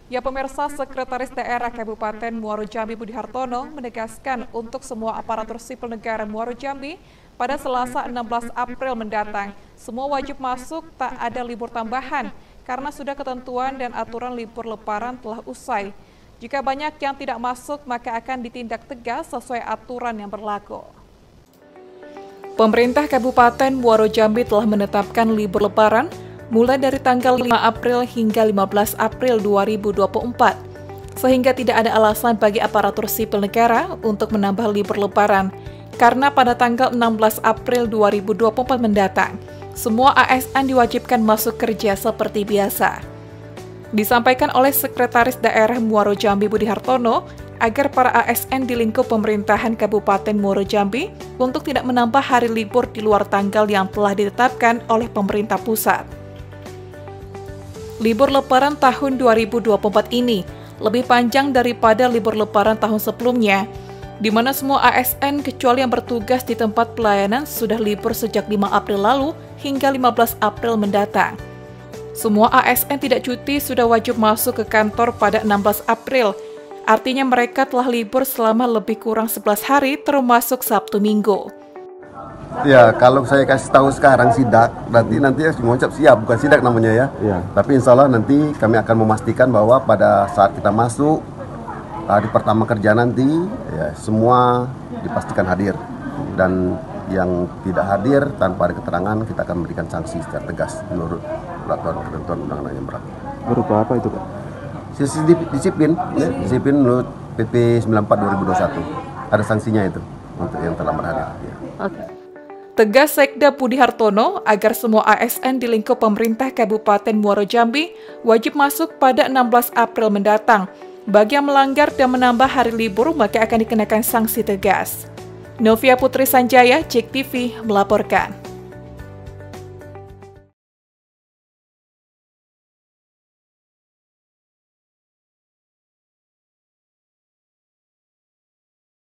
Ya pemirsa, Sekretaris Daerah Kabupaten Muaro Jambi Budi Hartono menegaskan untuk semua aparatur sipil negara Muaro Jambi pada Selasa 16 April mendatang, semua wajib masuk, tak ada libur tambahan karena sudah ketentuan dan aturan libur lebaran telah usai. Jika banyak yang tidak masuk, maka akan ditindak tegas sesuai aturan yang berlaku. Pemerintah Kabupaten Muaro Jambi telah menetapkan libur lebaran mulai dari tanggal 5 April hingga 15 April 2024, sehingga tidak ada alasan bagi aparatur sipil negara untuk menambah libur lebaran, karena pada tanggal 16 April 2024 mendatang, semua ASN diwajibkan masuk kerja seperti biasa. Disampaikan oleh Sekretaris Daerah Muaro Jambi Budi Hartono, agar para ASN di lingkup pemerintahan Kabupaten Muaro Jambi untuk tidak menambah hari libur di luar tanggal yang telah ditetapkan oleh pemerintah pusat. Libur lebaran tahun 2024 ini lebih panjang daripada libur lebaran tahun sebelumnya, di mana semua ASN kecuali yang bertugas di tempat pelayanan sudah libur sejak 5 April lalu hingga 15 April mendatang. Semua ASN tidak cuti sudah wajib masuk ke kantor pada 16 April, artinya mereka telah libur selama lebih kurang 11 hari termasuk Sabtu Minggu. Ya, kalau saya kasih tahu sekarang sidak, nanti semua ucap siap, bukan sidak namanya ya. Ya. Tapi insya Allah nanti kami akan memastikan bahwa pada saat kita masuk hari pertama kerja nanti, ya, semua dipastikan hadir. Dan yang tidak hadir tanpa ada keterangan, kita akan memberikan sanksi secara tegas menurut peraturan ketentuan undang-undang yang berlaku. Berupa apa itu, Pak? Disiplin, ya, disiplin menurut PP 94/2021. Ada sanksinya itu untuk yang telah berhadir. Ya. Oke. Tegas Sekda Budi Hartono agar semua ASN di lingkup pemerintah Kabupaten Muaro Jambi wajib masuk pada 16 April mendatang. Bagi yang melanggar dan menambah hari libur, maka akan dikenakan sanksi tegas. Novia Putri Sanjaya, JEK TV, melaporkan.